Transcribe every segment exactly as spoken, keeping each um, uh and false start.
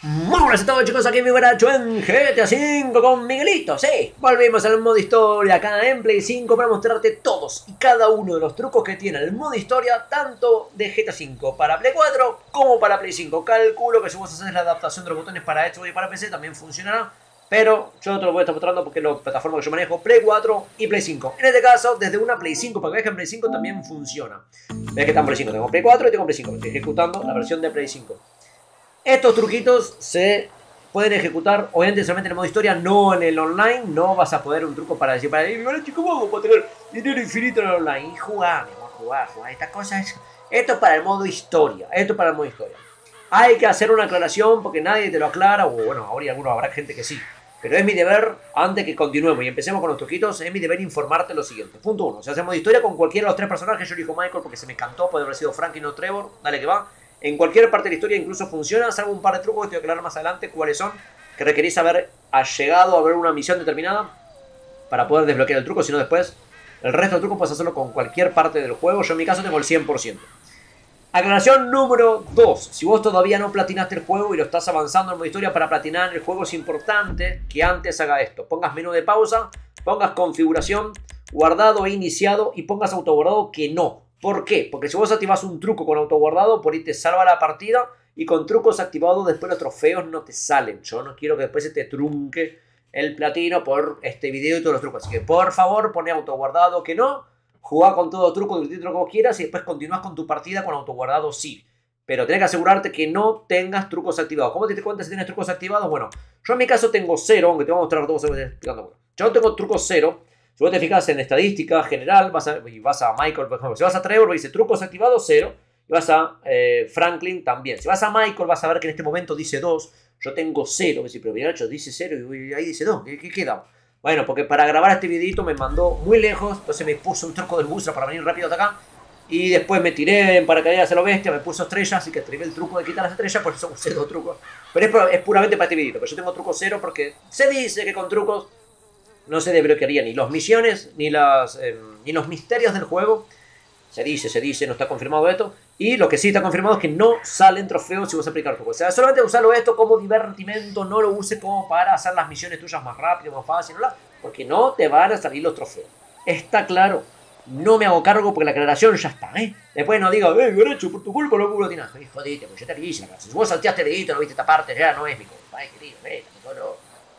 Muy buenas a todos, chicos, aquí mi Guaracho en G T A cinco con Miguelito. Sí, volvimos al modo historia acá en Play cinco para mostrarte todos y cada uno de los trucos que tiene el modo historia, tanto de G T A cinco para Play cuatro como para Play cinco. Calculo que si vos haces la adaptación de los botones para Xbox y para P C también funcionará, pero yo te lo voy a estar mostrando porque es la plataforma que yo manejo, Play cuatro y Play cinco. En este caso, desde una Play cinco, para que veas que en Play cinco también funciona. Ves que está en Play cinco, tengo Play cuatro y tengo Play cinco. Estoy ejecutando la versión de Play cinco. Estos truquitos se pueden ejecutar, obviamente, solamente en el modo historia, no en el online. No vas a poder un truco para decir, para decir, ¿cómo hago para tener dinero infinito en el online? Y jugar, mi amor, jugar, jugar. Esta cosa es... Esto es para el modo historia. Esto es para el modo historia. Hay que hacer una aclaración porque nadie te lo aclara. O bueno, ahora y algunos habrá gente que sí. Pero es mi deber, antes que continuemos y empecemos con los truquitos, es mi deber informarte lo siguiente. Punto uno. Si hacemos historia con cualquiera de los tres personajes, yo elijo Michael porque se me encantó, puede haber sido Franklin o Trevor. Dale que va. En cualquier parte de la historia incluso funciona, salvo un par de trucos que te voy a aclarar más adelante cuáles son, que requerís haber llegado a ver una misión determinada para poder desbloquear el truco, si no después el resto del truco puedes hacerlo con cualquier parte del juego. Yo en mi caso tengo el cien por ciento. Aclaración número dos. Si vos todavía no platinaste el juego y lo estás avanzando en modo historia, para platinar el juego es importante que antes haga esto. Pongas menú de pausa, pongas configuración, guardado e iniciado y pongas autoguardado que no. ¿Por qué? Porque si vos activás un truco con autoguardado, por ahí te salva la partida y con trucos activados después los trofeos no te salen. Yo no quiero que después se te trunque el platino por este video y todos los trucos. Así que por favor pone autoguardado que no, jugá con todo truco del título que vos quieras y después continúas con tu partida con autoguardado sí. Pero tenés que asegurarte que no tengas trucos activados. ¿Cómo te das cuenta si tienes trucos activados? Bueno, yo en mi caso tengo cero, aunque te voy a mostrar todo explicando. Yo tengo trucos cero. Si vos te fijas en estadística general, vas a, y vas a Michael, por ejemplo, si vas a Trevor, dice trucos activados cero, y vas a eh, Franklin también. Si vas a Michael, vas a ver que en este momento dice dos, yo tengo cero, que si pero Piracho dice cero y ahí dice dos, ¿qué, qué queda? Bueno, porque para grabar este videito me mandó muy lejos, entonces me puso un truco del booster para venir rápido hasta acá, y después me tiré en paracaídas a lo bestia, me puso estrellas, así que activé el truco de quitar las estrellas, por eso usé dos trucos. Pero es, es puramente para este videito, pero yo tengo truco cero porque se dice que con trucos no se desbloquearía ni las misiones, ni, las, eh, ni los misterios del juego. Se dice, se dice, no está confirmado esto. Y lo que sí está confirmado es que no salen trofeos si vos aplicas trucos. O sea, solamente usarlo esto como divertimento, no lo uses como para hacer las misiones tuyas más rápido, más fácil, ¿no? Porque no te van a salir los trofeos. Está claro. No me hago cargo porque la aclaración ya está, ¿eh? Después no digo, eh, derecho, por tu culpa no lo tienes. Jodite, pues yo te aviso. Si vos salteaste el dedito, no viste esta parte, ya no es mi culpa. Ay, querido, eh, no, no.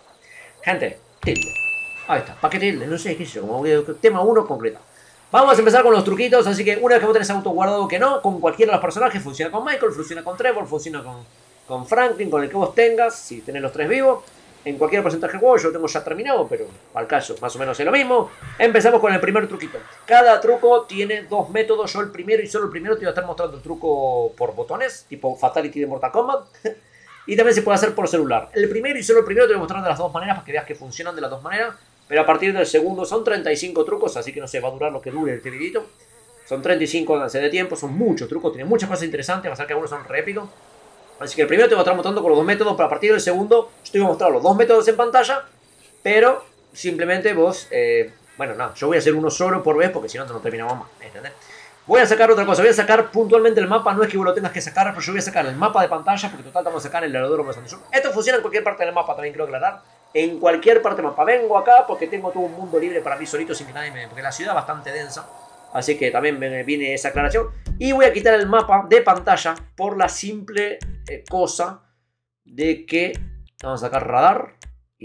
Gente, tilde. Ahí está, paquete, no sé qué es eso, como tema uno concreto. Vamos a empezar con los truquitos, así que una vez que vos tenés auto guardado que no, con cualquiera de los personajes, funciona con Michael, funciona con Trevor, funciona con, con Franklin, con el que vos tengas, si tenés los tres vivos, en cualquier porcentaje de juego. Yo lo tengo ya terminado, pero al caso más o menos es lo mismo. Empezamos con el primer truquito. Cada truco tiene dos métodos, yo el primero y solo el primero te voy a estar mostrando el truco por botones, tipo Fatality de Mortal Kombat. Y también se puede hacer por celular. El primero y solo el primero te voy a mostrar de las dos maneras para que veas que funcionan de las dos maneras. Pero a partir del segundo son treinta y cinco trucos, así que no sé, va a durar lo que dure este videito. Son treinta y cinco avance de tiempo, son muchos trucos, tienen muchas cosas interesantes, va a ser que algunos son re épicos. Así que el primero te voy a estar mostrando con los dos métodos, pero a partir del segundo yo te voy a mostrar los dos métodos en pantalla. Pero simplemente vos, eh, bueno, nada, yo voy a hacer uno solo por vez porque si no no terminamos más, ¿entendés? Voy a sacar otra cosa, voy a sacar puntualmente el mapa, no es que vos lo tengas que sacar, pero yo voy a sacar el mapa de pantalla porque total estamos a sacar el aeródromo de San Antonio. Esto funciona en cualquier parte del mapa, también quiero aclarar. En cualquier parte del mapa. Vengo acá porque tengo todo un mundo libre para mí solito sin que nadie me... Porque la ciudad es bastante densa. Así que también me viene esa aclaración. Y voy a quitar el mapa de pantalla por la simple eh, cosa de que... Vamos a sacar radar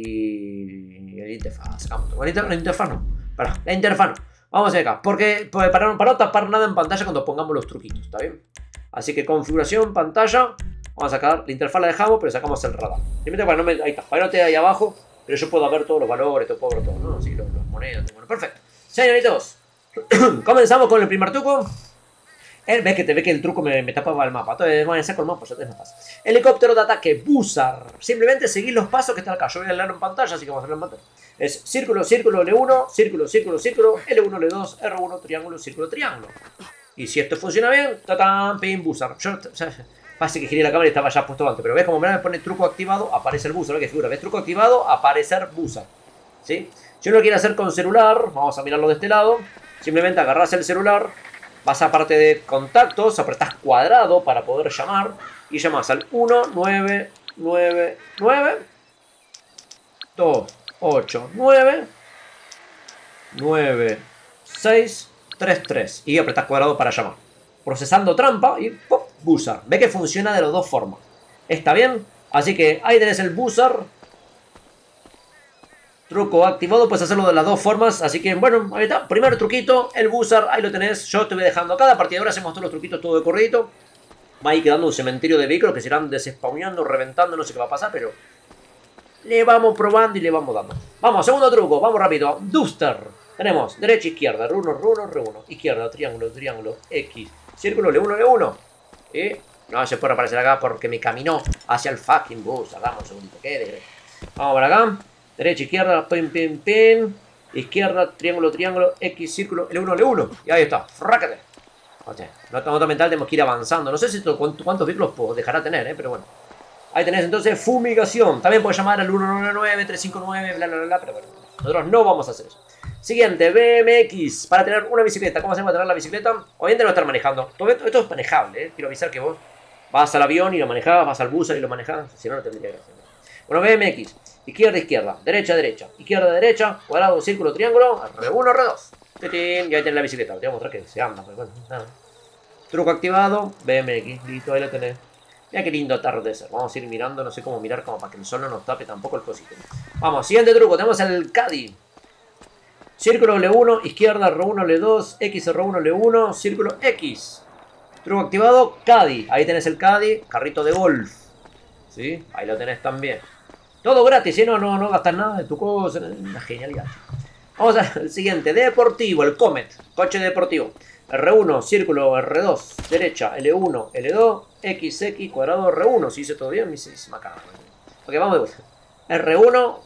y el interfaz. Sacamos todo. La interfaz no. Para, la interfaz no. Vamos a ir acá. Porque para, para no tapar nada en pantalla cuando pongamos los truquitos. ¿Está bien? Así que configuración, pantalla. Vamos a sacar, la interfaz la dejamos, pero sacamos el radar. Simplemente para no me, ahí está, para no te ahí abajo, pero yo puedo ver todos los valores, todo, puedo ver todo, ¿no? Así, los, los monedas, bueno, perfecto. Señoritos, comenzamos con el primer truco. Él ve que te ve que el truco me, me tapaba el mapa. Entonces, bueno, saco el mapa, ya te más fácil. Helicóptero de ataque, Buzzar. Simplemente seguir los pasos que están acá. Yo voy a leerlo en pantalla, así que vamos a leerlo en pantalla. Es círculo, círculo, L uno, círculo, círculo, círculo, L uno, L dos, R uno, triángulo, círculo, triángulo. Y si esto funciona bien, tatán, pin, Buzzar. Yo, o sea, pase que giré la cámara y estaba ya puesto antes. Pero ves como me pone truco activado, aparece el buzzer. ¿Ves que figura? ¿Ves truco activado? Aparecer buzzer. ¿Sí? Si uno lo quiere hacer con celular, vamos a mirarlo de este lado. Simplemente agarrás el celular, vas a parte de contactos, apretás cuadrado para poder llamar. Y llamás al uno nueve nueve, nueve. dos, ocho, nueve. nueve, seis, tres, tres. Y apretás cuadrado para llamar. Procesando trampa y ¡pop! Buzzer. Ve que funciona de las dos formas. ¿Está bien? Así que ahí tenés el buzzer. Truco activado, puedes hacerlo de las dos formas. Así que bueno, ahí está. Primer truquito, el buzzer, ahí lo tenés. Yo te voy dejando cada partida. Ahora hacemos todos los truquitos todo de corridito. Va a ir quedando un cementerio de vehículos que se irán desespawneando, reventando, no sé qué va a pasar, pero le vamos probando y le vamos dando. Vamos, segundo truco, vamos rápido. Duster. Tenemos derecha, izquierda, R uno, R uno, R uno. Izquierda, triángulo, triángulo, X. Círculo, L uno, L uno. Y no se puede aparecer acá porque me caminó hacia el fucking bus. Hagamos un segundito, ¿qué? De... Vamos para acá. Derecha, izquierda, pin, pin, pin. Izquierda, triángulo, triángulo, X, círculo, L uno, L uno. Y ahí está, frácate. O sea, nota mental, tenemos que ir avanzando. No sé si cuántos, cuántos vehículos puedo dejará tener, ¿eh? Pero bueno. Ahí tenés entonces fumigación. También puedes llamar al uno nueve nueve, tres cinco nueve, bla, bla, bla, bla. Pero bueno, nosotros no vamos a hacer eso. Siguiente, B M X. Para tener una bicicleta. ¿Cómo hacemos para tener la bicicleta? Obviamente no estar manejando. Todo esto, esto es manejable, ¿eh? Quiero avisar que vos vas al avión y lo manejás, vas al bus y lo manejás. Si no, no tendría gracia. Bueno, B M X. Izquierda, izquierda. Derecha, derecha. Izquierda, derecha. Cuadrado, círculo, triángulo. R uno, R dos. Y ahí tenés la bicicleta. Te voy a mostrar que se anda. Pero bueno, nada. Truco activado. B M X. Listo, ahí lo tenés. Mira qué lindo atardecer. Vamos a ir mirando. No sé cómo mirar como para que el sol no nos tape tampoco el cosito. Vamos, siguiente truco. Tenemos el Caddy. Círculo L uno, izquierda R uno, L dos, X R uno, L uno, círculo X. Truco activado, Caddy. Ahí tenés el Caddy, carrito de golf. ¿Sí? Ahí lo tenés también. Todo gratis, ¿eh? No, no, no gastas nada de tu cosa. Una genialidad. Vamos al siguiente. Deportivo, el Comet. Coche deportivo. R uno, círculo R dos, derecha, L uno, L dos, X, X, cuadrado R uno. Si hice todo bien, me hice macabro. Ok, vamos de vuelta. R uno...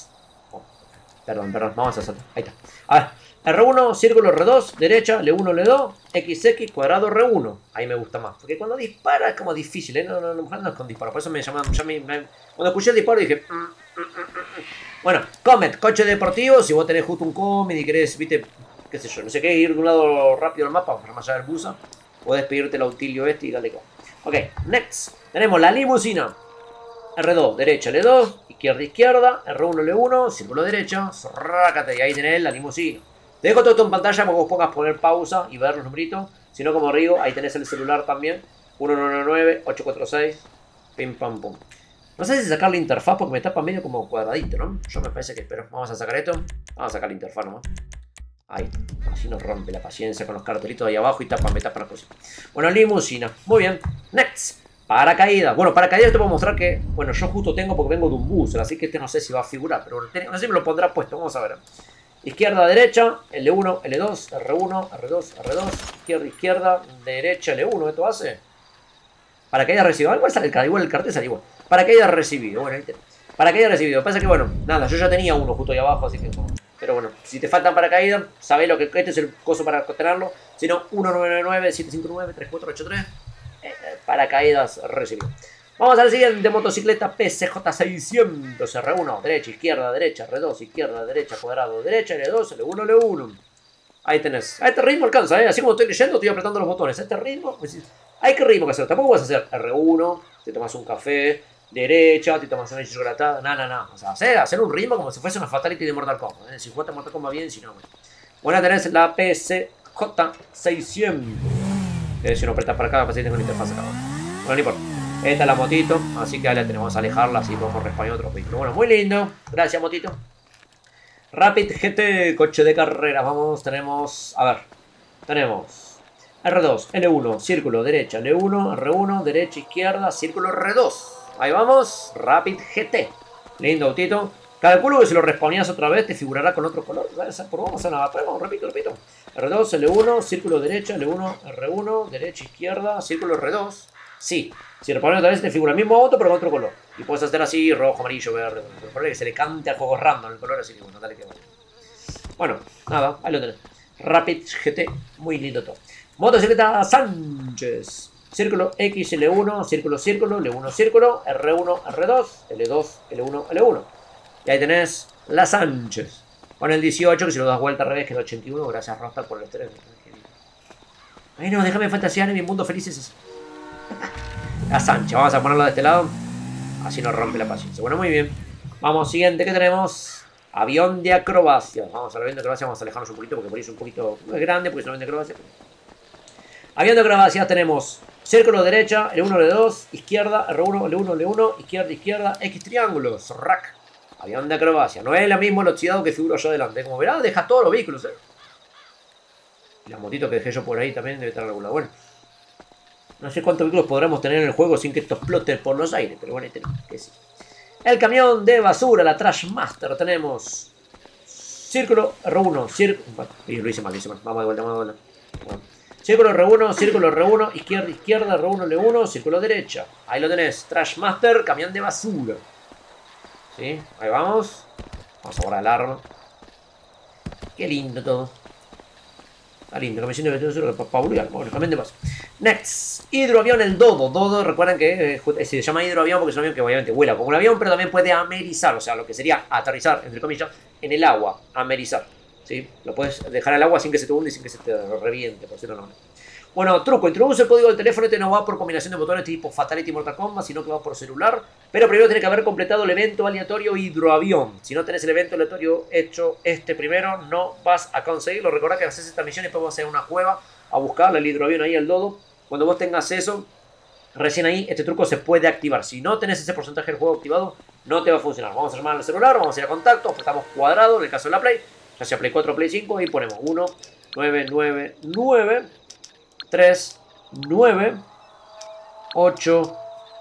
Perdón, perdón, vamos a hacerlo. Ahí está. A ver, R uno, círculo R dos, derecha, L uno, L dos, X X, cuadrado R uno. Ahí me gusta más. Porque cuando dispara es como difícil, ¿eh? No, no, no, no es con disparo. Por eso me llamaban. Ya me, me, cuando escuché el disparo dije. Mm, mm, mm, mm. Bueno, Comet, coche deportivo. Si vos tenés justo un Comet y querés, viste, qué sé yo, no sé qué, ir de un lado rápido al mapa para más allá del busa, podés pedirte el auxilio este y dale con. Ok, next. Tenemos la limusina. R dos, derecha, L dos, izquierda, izquierda, R uno, L uno, círculo derecha, rácate, y ahí tenés la limusina. Te dejo todo esto en pantalla porque vos pongas poner pausa y ver los numeritos. Si no, como digo, ahí tenés el celular también. uno nueve nueve, ocho cuatro seis, pim pam pum. No sé si sacar la interfaz porque me tapa medio como cuadradito, ¿no? Yo me parece que espero. Vamos a sacar esto. Vamos a sacar la interfaz nomás. Ahí, así nos rompe la paciencia con los cartelitos ahí abajo y tapa, me tapa las cosas. Bueno, limusina. Muy bien. Next. Paracaídas. Bueno, paracaídas te puedo mostrar que, bueno, yo justo tengo porque vengo de un bus, así que este no sé si va a figurar, pero no sé si me lo pondrá puesto, vamos a ver. Izquierda, derecha, L uno, L dos, R uno, R dos, R dos, izquierda, izquierda, derecha, L uno, ¿esto hace? Paracaídas recibido, igual sale el cartel, igual el cartel sale igual. Paracaídas recibido, bueno, ahí paracaídas recibido, pasa que bueno, nada, yo ya tenía uno justo ahí abajo, así que, pero bueno, si te faltan paracaídas, sabés lo que, este es el coso para tenerlo, si no, uno nueve nueve, siete cinco nueve, tres cuatro ocho tres. Paracaídas recibido. Vamos al siguiente, motocicleta P C J seiscientos, R uno, derecha, izquierda, derecha, R dos, izquierda, derecha, cuadrado, derecha, L dos, L uno, L uno. Ahí tenés. A este ritmo alcanza, ¿eh? Así como estoy leyendo, estoy apretando los botones. A este ritmo, hay que ritmo que hacer. Tampoco vas a hacer R uno, te tomas un café, derecha, te tomas una chocolatada, no, no, no. O sea, hacer, hacer un ritmo como si fuese una fatality de Mortal Kombat, ¿eh? Si jugaste Mortal Kombat bien, si no, bueno. Bueno, tenés la P C J seiscientos. Eh, si uno apretas para acá, pues ahí tengo la interfaz acá. Bueno, no importa. Esta es la motito, así que ahora tenemos a alejarla, así podemos respawnar otro vehículo. Bueno, muy lindo. Gracias, motito. Rapid G T, coche de carrera. Vamos, tenemos... A ver. Tenemos R dos, L uno, círculo, derecha, L uno, R uno, derecha, izquierda, círculo, R dos. Ahí vamos. Rapid G T. Lindo autito. Calculo que si lo respawnías otra vez te figurará con otro color. Por vamos a nada. Vamos, repito, repito. R dos, L uno, círculo derecha, L uno, R uno, derecha, izquierda, círculo R dos. Sí, si respawnías otra vez te figura el mismo auto pero con otro color. Y puedes hacer así, rojo, amarillo, verde. Por que se le cante al juego random el color así que bueno, dale que vale. Bueno, nada, ahí lo tenés. Rapid G T, muy lindo todo. Motocicleta Sánchez. Círculo X, L uno, círculo, círculo, L uno, círculo, R uno, R dos, L dos, L uno, L uno. Y ahí tenés la Sánchez. Con el dieciocho, que si lo das vuelta al revés, queda ochenta y uno. Gracias, Rostar, por el estrés. Ay, no, déjame fantasear en mi mundo feliz. Es la Sánchez. Vamos a ponerlo de este lado. Así nos rompe la paciencia. Bueno, muy bien. Vamos, siguiente que tenemos. Avión de acrobacia. Vamos al avión de acrobacia, vamos a alejarnos un poquito porque por ahí es un poquito no es grande, porque es un avión de acrobacia. Avión de acrobacia tenemos círculo derecha, L uno, L dos, izquierda, R uno, L uno, L uno, izquierda, izquierda, X triángulos, rack. Avión de acrobacia. No es lo mismo el oxidado que figuro yo adelante. Como verás, deja todos los vehículos, ¿eh? Y las motitos que dejé yo por ahí también debe estar en algún lado. Bueno. No sé cuántos vehículos podremos tener en el juego sin que esto explote por los aires. Pero bueno, tenemos que sí. El camión de basura, la Trash Master. Tenemos círculo R uno, círculo... Bueno, lo hice mal, lo hice mal. Vamos de vuelta, vamos de vuelta. Bueno. Círculo R uno, círculo R uno, izquierda, izquierda, R uno, L uno, círculo derecha. Ahí lo tenés. Trash Master, camión de basura. ¿Sí? Ahí vamos. Vamos a borrar el arma. Qué lindo todo. Está lindo, que me siento que estoy para boludear. Bueno, camión de basura. Next. Hidroavión, el Dodo. Dodo, recuerden que eh, se llama hidroavión porque es un avión que obviamente vuela como un avión, pero también puede amerizar. O sea, lo que sería aterrizar, entre comillas, en el agua. Amerizar. ¿Sí? Lo puedes dejar al agua sin que se te hunde y sin que se te reviente, por cierto, no. Bueno, truco, introduce el código del teléfono. Este no va por combinación de botones tipo Fatality y Mortal Kombat, sino que va por celular. Pero primero tiene que haber completado el evento aleatorio hidroavión. Si no tenés el evento aleatorio hecho este primero, no vas a conseguirlo. Recordá que haces esta misión y después vas a ir a una cueva a buscarle el hidroavión ahí al Dodo. Cuando vos tengas eso, recién ahí este truco se puede activar. Si no tenés ese porcentaje del juego activado, no te va a funcionar. Vamos a llamar al celular, vamos a ir a contacto, apretamos cuadrado en el caso de la Play. Ya sea Play cuatro o Play cinco y ponemos uno nueve nueve nueve tres nueve ocho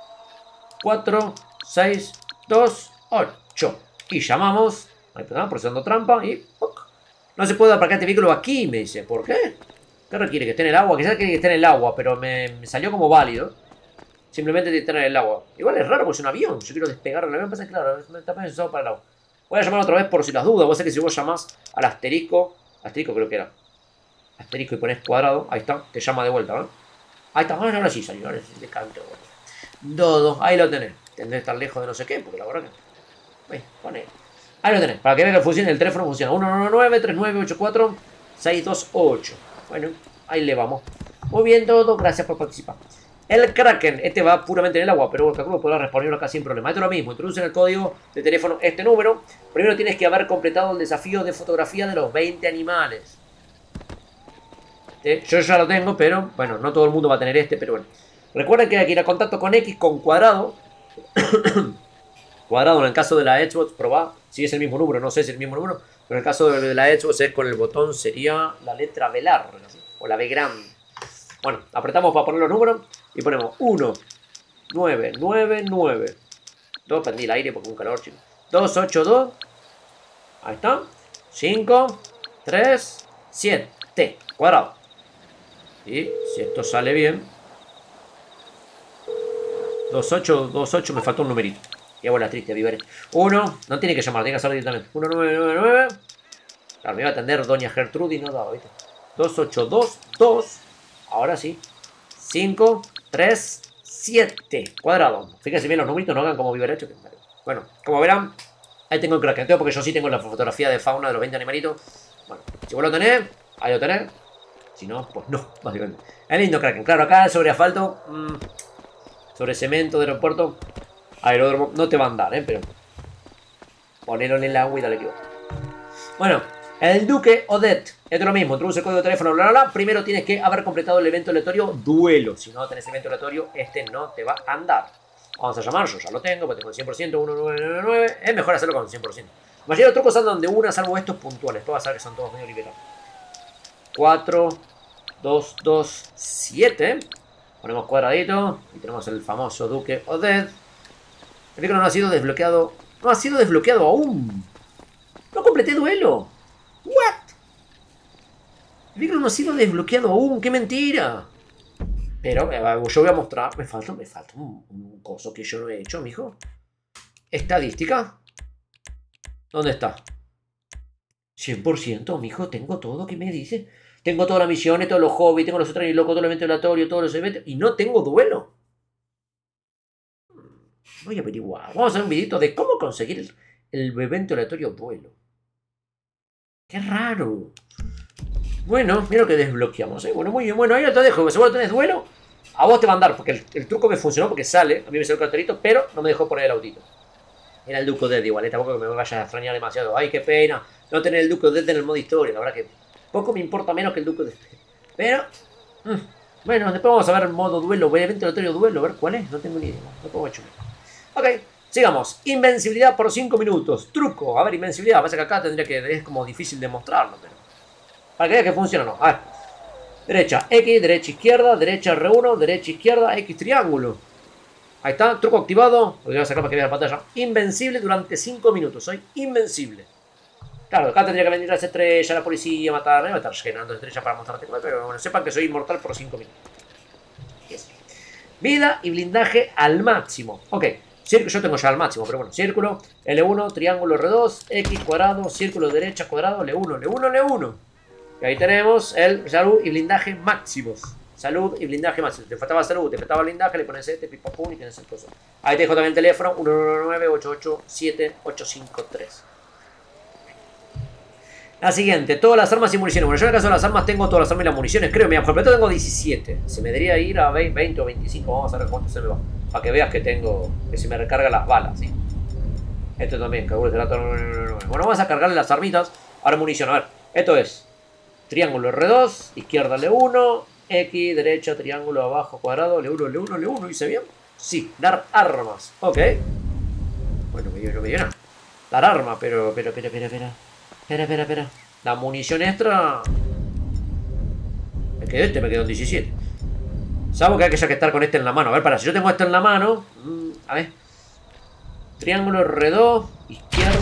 cuatro seis dos ocho y llamamos. Ahí está, procesando trampa y ¡puc! No se puede aparcar este vehículo aquí, me dice. ¿Por qué? ¿Qué requiere? Que esté en el agua. Quizás quiere que esté en el agua, pero me, me salió como válido. Simplemente de estar en el agua. Igual es raro porque es un avión. Yo quiero despegar el avión. Pasa claro, está pensado para el agua. Voy a llamar otra vez por si las dudas. Vos sabés que si vos llamás al asterisco, asterisco creo que era, asterisco y pones cuadrado, ahí está, te llama de vuelta, ¿no? Ahí está, bueno, ahora sí salió, ahora sí te canto. Dodo, ahí lo tenés. Tendré que estar lejos de no sé qué, porque la verdad que... Ahí, pone. Ahí lo tenés, para que vean que funcione el teléfono funciona. uno nueve nueve tres nueve ocho cuatro seis dos ocho. Bueno, ahí le vamos. Muy bien, Dodo, gracias por participar. El Kraken, este va puramente en el agua, pero el calculo podrá responderlo acá sin problema. Esto es lo mismo, introducen el código de teléfono este número. Primero tienes que haber completado el desafío de fotografía de los veinte animales. ¿Sí? Yo ya lo tengo, pero bueno, no todo el mundo va a tener este, pero bueno. Recuerden que hay que ir a contacto con X con cuadrado. Cuadrado en el caso de la Xbox, probá si es el mismo número, no sé si es el mismo número, pero en el caso de la Xbox es con el botón, sería la letra B larga, ¿sí? O la B grande. Bueno, apretamos para poner los números y ponemos uno nueve nueve nueve. dos, prendí el aire porque un calor, chico. dos ocho dos. Ahí está. cinco tres siete. Cuadrado. Y si esto sale bien. dos ocho dos ocho, me faltó un numerito. Y hago la triste, viver. uno, no tiene que llamar, tiene que hacerlo directamente. uno nueve nueve nueve. Claro, me iba a atender doña Gertrudis y no daba, ¿viste? dos ocho dos dos. Ahora sí. cinco tres siete. Cuadrado. Fíjense bien los numeritos, no hagan como viver hecho. Bueno, como verán, ahí tengo el Kraken. Porque yo sí tengo la fotografía de fauna de los veinte animalitos. Bueno, si vos lo tenés, ahí lo tenés. Si no, pues no, básicamente. Es lindo Kraken. Claro, acá sobre asfalto, mmm, sobre cemento de aeropuerto, aeródromo, no te va a andar, ¿eh? Pero ponelo en el agua y dale que va. Bueno, el Duque Odette. Esto es lo mismo, introduce el código de teléfono, bla, bla, bla. Primero tienes que haber completado el evento aleatorio duelo. Si no tenés evento aleatorio, este no te va a andar. Vamos a llamar, yo ya lo tengo, porque tengo el cien por ciento, uno nueve nueve nueve. Es mejor hacerlo con el cien por ciento. La mayoría de los trucos andan de una, salvo estos puntuales. Todos vas a ver que son todos medio liberados. cuatro dos dos siete. Ponemos cuadradito y tenemos el famoso Duque Odette. El vehículo no ha sido desbloqueado. No ha sido desbloqueado aún. No completé duelo. What? El vehículo no ha sido desbloqueado aún. ¡Qué mentira! Pero eh, yo voy a mostrar. Me falta, me falta un, un coso que yo no he hecho, mijo. Estadística. ¿Dónde está? cien por ciento, mijo. Tengo todo. ¿Qué me dice? Tengo todas las misiones, todos los hobbies, tengo los otros locos, todo el evento aleatorio, todos los eventos. Y no tengo duelo. Voy a averiguar. Vamos a hacer un videito de cómo conseguir el, el evento aleatorio duelo. Qué raro. Bueno, mira lo que desbloqueamos, ¿eh? Bueno, muy bien. Bueno, ahí lo te dejo. Si vos tenés duelo, A vos te va a andar, porque el, el truco me funcionó porque sale, a mí me salió el cartelito, pero no me dejó poner el autito. Era el Duke of Death igual, ¿eh? Tampoco que me vaya a extrañar demasiado. Ay, qué pena no tener el Duke of Death en el modo historia, la verdad que poco me importa menos que el Duke of Death. Pero, mmm, bueno, después vamos a ver el modo duelo, obviamente el duelo, a ver cuál es, no tengo ni idea, no puedo chular. Ok, sigamos. Invencibilidad por cinco minutos. Truco, a ver, invencibilidad, pasa que acá tendría que, es como difícil demostrarlo, pero para que veas que funciona o no. A ver, derecha, X, derecha, izquierda, derecha, R uno, derecha, izquierda, X, triángulo. Ahí está, truco activado. Lo voy a sacar para que veas la pantalla. Invencible durante cinco minutos. Soy invencible. Claro, acá tendría que venir las estrellas, la policía, matarme. Va a estar generando estrellas para mostrarte cómo. Pero bueno, sepan que soy inmortal por cinco minutos. Yes. Vida y blindaje al máximo. Ok, círculo, yo tengo ya al máximo, pero bueno. Círculo, L uno, triángulo R dos, X cuadrado, círculo derecha cuadrado, L uno, L uno, L uno. Y ahí tenemos el salud y blindaje máximos. Salud y blindaje máximo. Te faltaba salud, te faltaba blindaje, le pones este, pipapum y tienes el coso. Ahí te dejo también el teléfono, uno nueve nueve, ocho ocho siete, ocho cinco tres. La siguiente, todas las armas y municiones. Bueno, yo en el caso de las armas tengo todas las armas y las municiones. Creo, mira, por completo tengo diecisiete. Se me debería ir a veinte o veinticinco. Vamos a ver cuánto se me va. Para que veas que tengo, que se me recargan las balas, ¿sí? Esto también, que será todo. Bueno, vamos a cargarle las armitas. Ahora munición, a ver. Esto es triángulo R dos, izquierda L uno, X, derecha, triángulo, abajo, cuadrado, L uno, L uno, L uno. ¿Hice bien? Sí, dar armas. Ok. Bueno, me dio, no me dio nada. Dar arma, pero, pero, pero, pero, pero. Espera, espera, espera. La munición extra. Me quedó este, me quedó en diecisiete. Sabemos que hay que ya que estar con este en la mano. A ver, para, si yo tengo este en la mano. Mmm, a ver. Triángulo R dos, izquierda.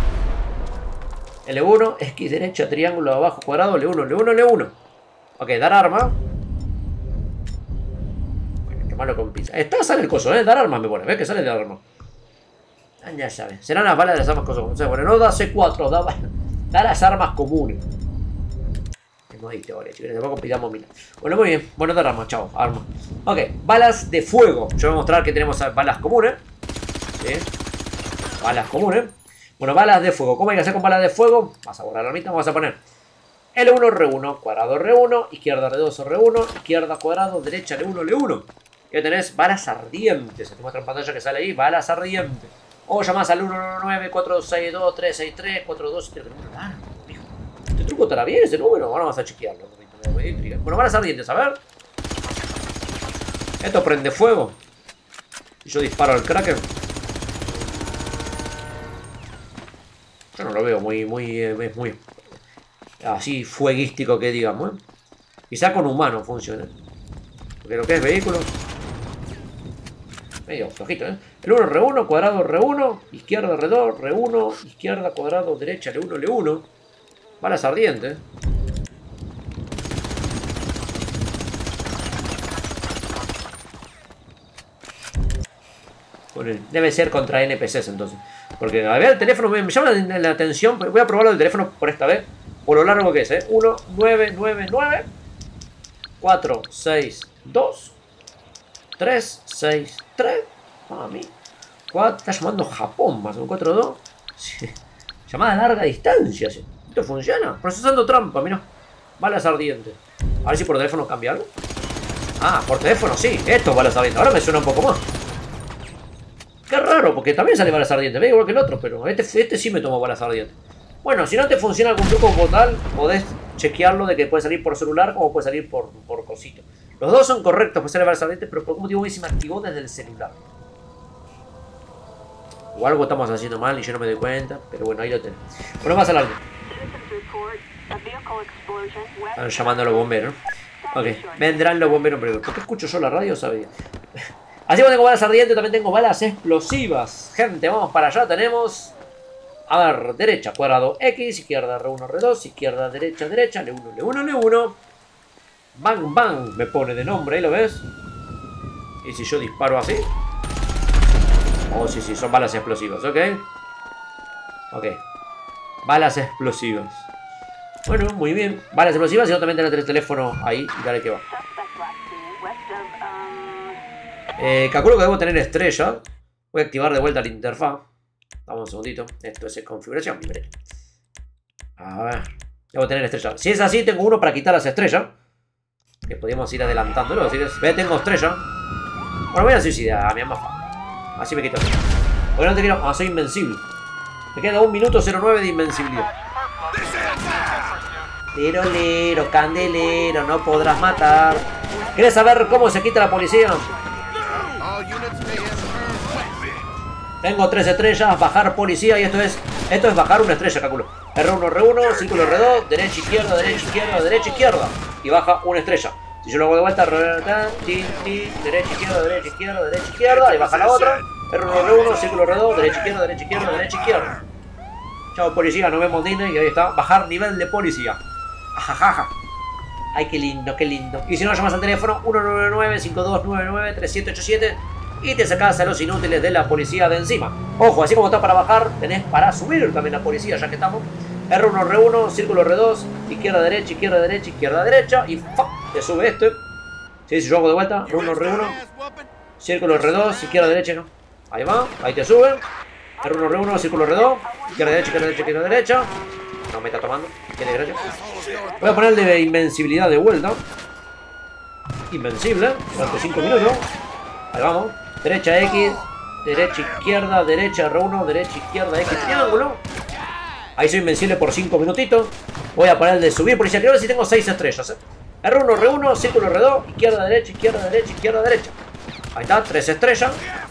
L uno, X derecha, triángulo abajo, cuadrado, L uno, L uno, L uno. Ok, dar arma. Bueno, qué malo con pizza. Está, sale el coso, ¿eh? Dar arma me pone. ¿Ves que sale de arma? Ah, ya sabes. Serán las balas de las armas cosas. O sea, bueno, no da C cuatro, da, da las armas comunes. Qué modito, vale, chicos. Tampoco pidamos mil. Bueno, muy bien. Bueno, dar arma, chao. Arma. Ok, balas de fuego. Yo voy a mostrar que tenemos balas comunes. ¿Sí? Balas comunes. Bueno, balas de fuego. ¿Cómo hay que hacer con balas de fuego? Vas a borrar la mitad. Vamos a poner L uno, R uno, cuadrado R uno, izquierda R dos, R uno, izquierda cuadrado, derecha L uno, L uno. Y tenés balas ardientes. Te muestra en pantalla que sale ahí. Balas ardientes. O llamás al uno nueve nueve, cuatro seis dos, tres seis tres, cuatro dos siete. Ah, ¿este truco estará bien ese número? Ahora vamos a chequearlo. Bueno, balas ardientes, a ver. Esto prende fuego. Y yo disparo al Kraken. Yo no lo veo muy, muy, eh, muy así fueguístico que digamos, ¿eh? Quizá con humano funciona. Porque lo que es vehículo, medio flojito, ¿eh? El uno R uno, cuadrado R uno, izquierda R dos, R uno, izquierda cuadrado, derecha L uno, L uno. Balas ardientes. Bueno, debe ser contra N P Cs entonces. Porque a ver, el teléfono me, me llama la, la atención. Voy a probarlo del teléfono por esta vez. Por lo largo que es, ¿eh? uno nueve nueve nueve, cuatro seis dos, tres seis tres. A mí. Está llamando Japón, más un cuatro dos. Sí. Llamada a larga distancia. ¿Sí? ¿Esto funciona? Procesando trampa, mira. Balas ardientes. A ver si por teléfono cambia algo. Ah, por teléfono sí. Esto es balas ardientes. Ahora me suena un poco más. Qué raro, porque también sale balas ardientes. Ve igual que el otro, pero este, este sí me tomó balas ardientes. Bueno, si no te funciona algún truco como tal, podés chequearlo de que puede salir por celular como puede salir por, por cosito. Los dos son correctos, puede salir balas ardientes, pero por algún motivo se me activó desde el celular. O algo estamos haciendo mal y yo no me doy cuenta, pero bueno, ahí lo tenemos. Bueno, vamos a hablar. Están llamando a los bomberos. Ok, vendrán los bomberos primero. ¿Por qué escucho yo la radio? Sabía. Así como tengo balas ardientes, también tengo balas explosivas. Gente, vamos para allá. Tenemos, a ver, derecha, cuadrado X, izquierda R uno, R dos, izquierda, derecha, derecha, L uno, L uno, L uno. Bang, bang, me pone de nombre, ahí lo ves. Y si yo disparo así. Oh, sí, sí, son balas explosivas, ok. Ok. Balas explosivas. Bueno, muy bien. Balas explosivas y yo también tengo el teléfono ahí. Y dale que va. Eh, calculo que debo tener estrella. Voy a activar de vuelta la interfaz. Vamos un segundito. Esto es configuración. A ver. Debo tener estrella. Si es así, tengo uno para quitar las estrellas. Que podríamos ir adelantándolo. Si quieres. Ve, tengo estrella. Bueno, voy a suicidar a mi mamá. Así me quito. Porque no te quiero. Ah, soy invencible. Me queda un minuto cero nueve de invencibilidad. Lero, lero, candelero, no podrás matar. ¿Quieres saber cómo se quita la policía? Tengo tres estrellas, bajar policía y esto es esto es bajar una estrella, calculo. R uno, R uno, círculo R dos, derecha, izquierda, derecha, izquierda, derecha, izquierda. Y baja una estrella. Si yo lo hago de vuelta, derecha, izquierda, derecha, izquierda, derecha, izquierda. Y baja la otra. R uno, R uno, círculo R dos, derecha, izquierda, derecha, izquierda, derecha, izquierda. Chao policía, nos vemos Disney. Y ahí está, bajar nivel de policía. Ajajaja. Ay, qué lindo, qué lindo. Y si no, llamas al teléfono uno nueve nueve, cinco dos nueve nueve, tres siete ocho siete y te sacás a los inútiles de la policía de encima. Ojo, así como está para bajar, tenés para subir también la policía, ya que estamos. R uno, R uno, círculo R dos, izquierda, derecha, izquierda, derecha, izquierda, derecha. Y ¡fuck! Te sube este. Sí, si yo hago de vuelta, R uno, R uno, círculo R dos, izquierda, derecha. ¿No? Ahí va, ahí te sube. R uno, R uno, círculo R dos, izquierda, derecha, izquierda, derecha, izquierda, derecha. No me está tomando. Tiene derecha. Voy a poner de invencibilidad de vuelta. Invencible. Durante cinco minutos. Ahí vamos. Derecha X. Derecha, izquierda, derecha R uno. Derecha, izquierda, X, triángulo. Ahí soy invencible por cinco minutitos. Voy a poner el de subir policía. Creo que sí tengo seis estrellas. ¿eh? R uno, R uno, círculo R dos. Izquierda, derecha, izquierda, derecha, izquierda, derecha. Ahí está. tres estrellas.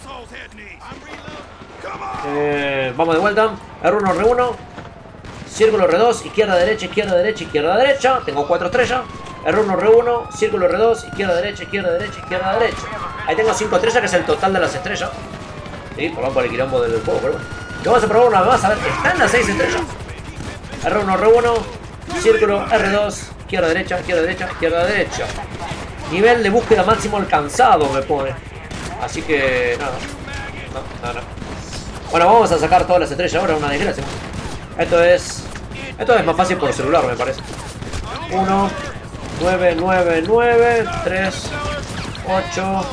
Eh, vamos de vuelta. R uno, R uno. Círculo R dos, izquierda, derecha, izquierda, derecha, izquierda, derecha. Tengo cuatro estrellas. R uno, R uno, círculo R dos, izquierda, derecha, izquierda, derecha, izquierda, derecha. Ahí tengo cinco estrellas, que es el total de las estrellas. Sí, perdón por el quilombo del juego, pero bueno. Y vamos a probar una vez más, a ver, están las seis estrellas. R uno, R uno, círculo R dos, izquierda, derecha, izquierda, derecha, izquierda, derecha. Nivel de búsqueda máximo alcanzado me pone. Así que, nada. No, nada, no. Bueno, vamos a sacar todas las estrellas ahora, una desgracia. Esto es... Esto es más fácil por celular, me parece. uno, nueve, nueve, nueve, tres, ocho.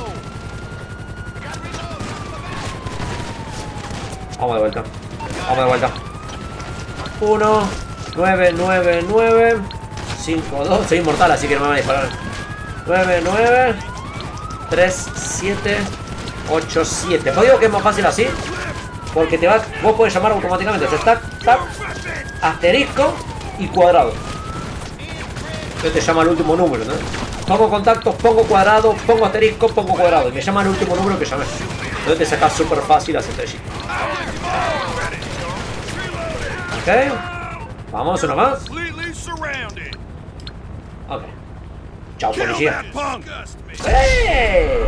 Vamos de vuelta. Vamos de vuelta. uno, nueve, nueve, nueve, cinco, dos. Soy inmortal, así que no me van a disparar. nueve, nueve, tres, siete, ocho, siete. ¿Pues digo que es más fácil así? Porque te va, vos podés llamar automáticamente. O sea, tac, tac, asterisco y cuadrado. Entonces te llama el último número, ¿no? Pongo contactos, pongo cuadrado, pongo asterisco, pongo cuadrado. Y me llama el último número que llamé. Entonces te sacas súper fácil las estrellitas. Ok. Vamos, una más. Ok. Chao, policía. ¡Eh!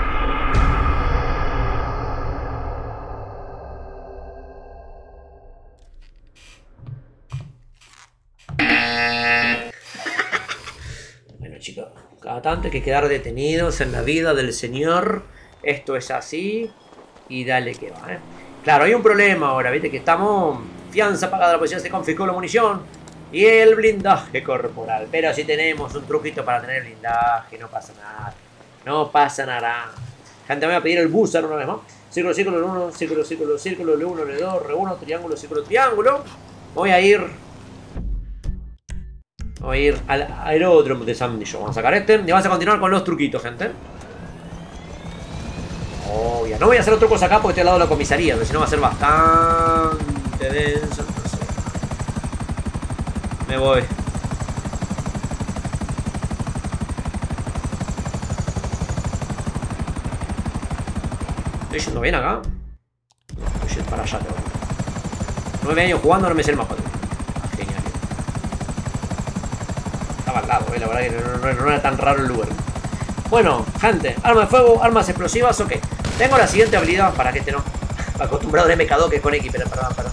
Bueno, chicos, cada tanto hay que quedar detenidos en la vida del señor. Esto es así. Y dale que va, ¿eh? Claro, hay un problema ahora, viste que estamos... Fianza pagada, la policía se confiscó la munición y el blindaje corporal. Pero si tenemos un truquito para tener blindaje, no pasa nada. No pasa nada. Gente, me voy a pedir el buzzer una vez más. Círculo, círculo, L uno, círculo, círculo, círculo, L uno, L dos, R uno, triángulo, círculo, triángulo. Voy a ir... Voy a ir al aeródromo de San Diego. Vamos a sacar este y vamos a continuar con los truquitos, gente. Oh, ya no voy a hacer los trucos acá porque estoy al lado de la comisaría, porque si no va a ser bastante denso. Entonces, me voy. ¿Estoy yendo bien acá? Estoy yendo para allá, tengo. Nueve años jugando, no me sé el mapa. Ah, genial. Estaba al lado, eh, la verdad que no, no, no era tan raro el lugar. Bueno, gente, arma de fuego, armas explosivas, ok. Tengo la siguiente habilidad, para que este no. Acostumbrado al M K dos que es con X, pero perdón, perdón.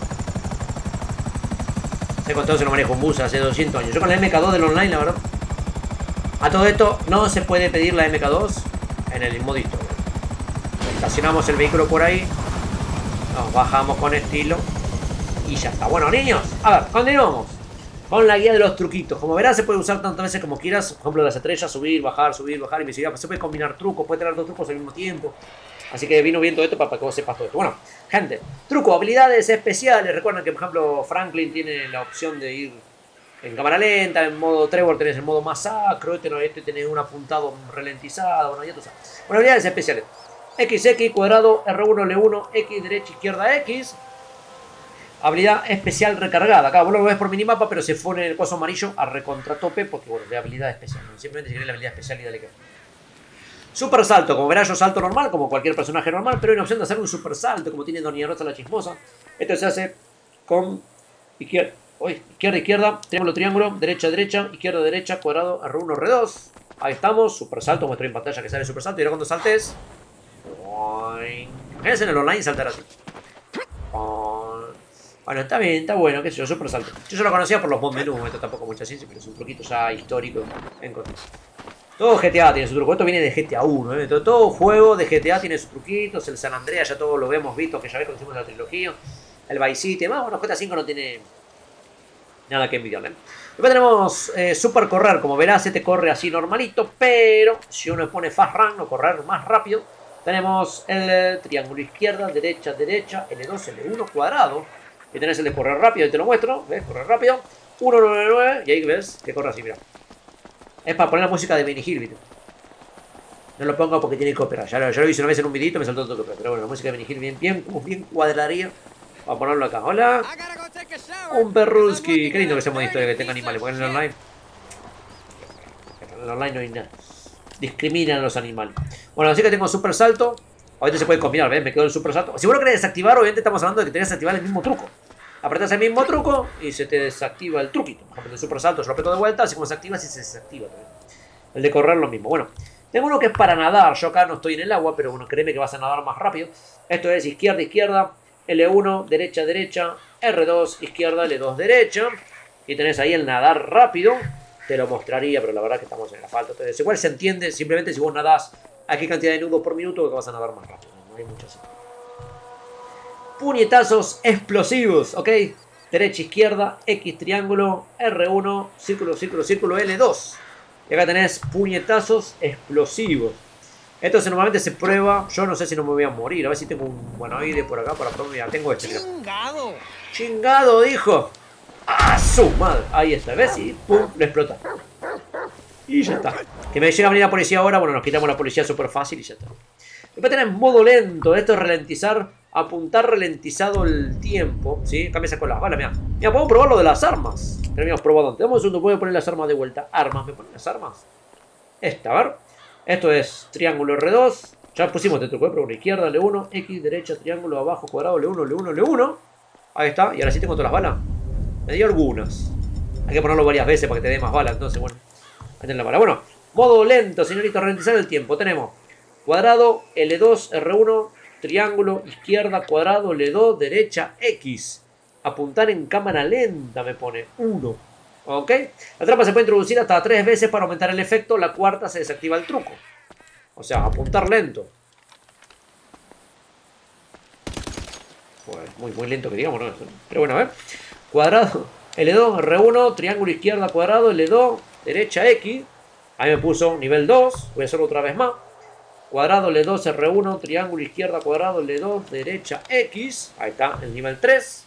He contado si no manejo un bus hace doscientos años. Yo con la M K dos del online, la verdad. A todo esto, no se puede pedir la M K dos en el modo historia. Estacionamos el vehículo por ahí. Nos bajamos con estilo. Y ya está. Bueno, niños, a ver, continuamos con la guía de los truquitos. Como verás, se puede usar tantas veces como quieras. Por ejemplo, las estrellas, subir, bajar, subir, bajar, invisibilidad. Se puede combinar trucos, puede tener dos trucos al mismo tiempo. Así que vino bien todo esto para que vos sepas todo esto. Bueno, gente, truco, habilidades especiales. Recuerden que, por ejemplo, Franklin tiene la opción de ir en cámara lenta, en modo Trevor tenés el modo masacro, este, no, este tenés un apuntado ralentizado, bueno, ya tú sabes. Bueno, habilidades especiales. X X, cuadrado, R uno, L uno, X, derecha, izquierda, X. Habilidad especial recargada. Acá vos lo ves por minimapa, pero se pone el coso amarillo a recontratope porque, bueno, de habilidad especial. ¿No? Simplemente si querés la habilidad especial y dale que... Super salto. Como verás, yo salto normal, como cualquier personaje normal, pero hay una opción de hacer un super salto, como tiene Doña Rosa la Chismosa. Esto se hace con izquierda, uy, izquierda, izquierda, triángulo, triángulo, derecha, derecha, izquierda, derecha, cuadrado, R uno, R dos. Ahí estamos. Super salto. Muestro en pantalla que sale super salto. Y ahora cuando saltes... Imagínense en el online saltar así. Bueno, está bien, está bueno, qué sé yo, super salto. Yo ya lo conocía por los mod menús, esto tampoco mucha ciencia, pero es un truquito ya histórico en contexto. Todo G T A tiene su truco, esto viene de G T A uno, ¿eh? todo, todo juego de G T A tiene sus truquitos, el San Andreas ya todos lo hemos visto, que ya ves cuando hicimos la trilogía, el Vice City, más bueno, G T A cinco no tiene nada que envidiarle. ¿eh? Después tenemos eh, Super Correr, como verás, este corre así normalito, pero si uno pone Fast Run o correr más rápido, tenemos el eh, triángulo izquierda, derecha, derecha, L dos, L uno, cuadrado. Y tenés el de correr rápido, y te lo muestro, ¿ves? Correr rápido, uno nueve nueve, y ahí ves que corre así, mira. Es para poner la música de Benny Hill, ¿viste? No lo pongo porque tiene copyright, ya, ya lo hice una vez en un videito, me saltó todo copyright. Pero bueno, la música de Benny Hill bien, bien, bien cuadraría. Vamos a ponerlo acá, hola. Un perruski, qué lindo que sea modo historia, que tenga animales, porque en el online... En el online no hay nada. Discriminan a los animales. Bueno, así que tengo super salto. Ahorita se puede combinar, ¿ves? Me quedó el super salto. Si vos lo querés desactivar, obviamente estamos hablando de que tenés que desactivar el mismo truco. Apretás el mismo truco y se te desactiva el truquito. Por ejemplo, el super salto yo lo aprieto de vuelta, así como se activa, así se desactiva también. El de correr lo mismo. Bueno, tengo uno que es para nadar. Yo acá no estoy en el agua, pero bueno, créeme que vas a nadar más rápido. Esto es izquierda, izquierda, L uno, derecha, derecha, R dos, izquierda, L dos, derecha. Y tenés ahí el nadar rápido. Te lo mostraría, pero la verdad que estamos en el asfalto. Entonces, igual se entiende, simplemente si vos nadás a qué cantidad de nudos por minuto que vas a nadar más rápido. No hay mucho así. Puñetazos explosivos, ¿ok? Derecha, izquierda, X, triángulo, R uno, círculo, círculo, círculo, L dos. Y acá tenés puñetazos explosivos. Esto se, normalmente se prueba. Yo no sé si no me voy a morir. A ver si tengo un guanoide por acá para probar. Mira, tengo este. ¡Chingado! Mira. ¡Chingado, dijo! ¡Ah, su madre! Ahí está, ¿ves? Y pum, lo explota. Y ya está. Que me llega a venir la policía ahora. Bueno, nos quitamos la policía súper fácil y ya está. Después tenés modo lento. Esto es ralentizar. Apuntar ralentizado el tiempo. ¿Sí? Cámbiase con las balas. Mira, mira, podemos probar lo de las armas. Terminamos probando antes. Vamos a un segundo. Voy a poner las armas de vuelta. Armas. ¿Me ponen las armas? Esta, a ver. Esto es triángulo R dos. Ya pusimos este truco. Pero una izquierda, L uno. X, derecha, triángulo, abajo, cuadrado, L uno, L uno, L uno. Ahí está. Y ahora sí tengo todas las balas. Me dio algunas. Hay que ponerlo varias veces para que te dé más balas. Entonces, bueno. Ahí tenés la bala. Bueno, modo lento, señorito. Ralentizar el tiempo. Tenemos cuadrado, L dos, R uno, triángulo, izquierda, cuadrado, L dos, derecha, X. Apuntar en cámara lenta me pone. uno. ¿Ok? La trampa se puede introducir hasta tres veces para aumentar el efecto. La cuarta se desactiva el truco. O sea, apuntar lento. Pues muy, muy lento que digamos, ¿no? Pero bueno, a ver. Cuadrado, L dos, R uno, triángulo, izquierda, cuadrado, L dos, derecha, X. Ahí me puso nivel dos. Voy a hacerlo otra vez más. Cuadrado, L dos, R uno, triángulo, izquierda, cuadrado, L dos, derecha, X. Ahí está, el nivel tres.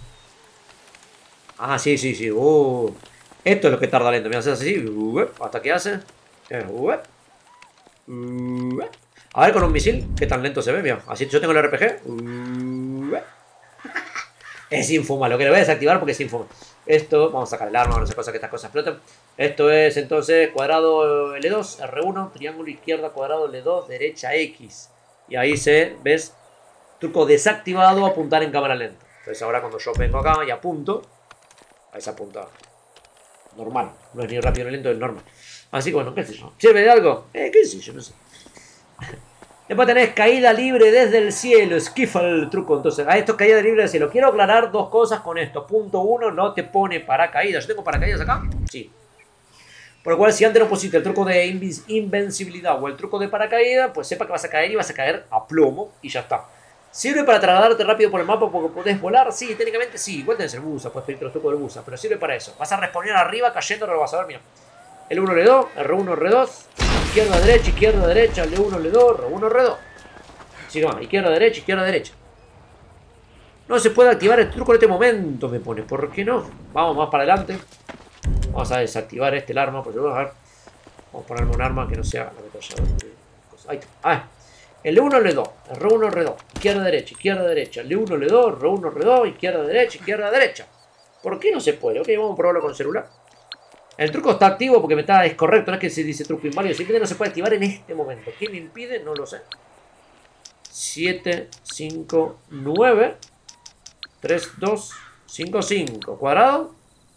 Ah, sí, sí, sí. Uh. Esto es lo que tarda lento. Me haces así. Uh. Hasta que hace. Uh. Uh. A ver con un misil. ¿Qué tan lento se ve? Mira. Así yo tengo el R P G. Uh. Es infumable. Lo que lo voy a desactivar porque es infumable. Esto. Vamos a sacar el arma. No sé cosa que estas cosas exploten. Esto es entonces cuadrado L dos, R uno, triángulo, izquierda, cuadrado, L dos, derecha, X. Y ahí se. ¿Ves? Truco desactivado. Apuntar en cámara lenta. Entonces ahora cuando yo vengo acá y apunto. A esa punta normal, no es ni rápido ni lento, es normal. Así que bueno, qué sé yo. ¿Sirve de algo? Eh, qué sé yo, no sé. Después tenés caída libre desde el cielo. Esquifa el truco. Entonces, a esto caída libre del cielo. Quiero aclarar dos cosas con esto. Punto uno, no te pone paracaídas. ¿Yo tengo paracaídas acá? Sí. Por lo cual, si antes no pusiste el truco de invencibilidad o el truco de paracaídas, pues sepa que vas a caer y vas a caer a plomo y ya está. ¿Sirve para trasladarte rápido por el mapa porque podés volar? Sí, técnicamente sí. Igual tenés el busa, puedes pedirte los trucos del busa, pero sirve para eso. Vas a responder arriba cayendo, no lo vas a ver, mira. L uno, L dos, R uno, R dos, izquierda, derecha, izquierda, derecha, L uno, L dos, R uno, R dos. Sigue más, izquierda, derecha, izquierda, derecha. No se puede activar el truco en este momento, me pone. ¿Por qué no? Vamos más para adelante. Vamos a desactivar este el arma, porque vamos a ver. Vamos a ponerme un arma que no sea la ametralladora. Ahí está. Ah, L uno, L dos, R uno, R dos, izquierda, derecha, izquierda, derecha, L uno, L dos, R uno, R dos, izquierda, derecha, izquierda, derecha. ¿Por qué no se puede? Ok, vamos a probarlo con el celular. El truco está activo porque me está, es correcto, no es que se dice truco inválido, simplemente no se puede activar en este momento. ¿Qué me impide? No lo sé. siete, cinco, nueve, tres, dos, cinco, cinco. ¿Cuadrado?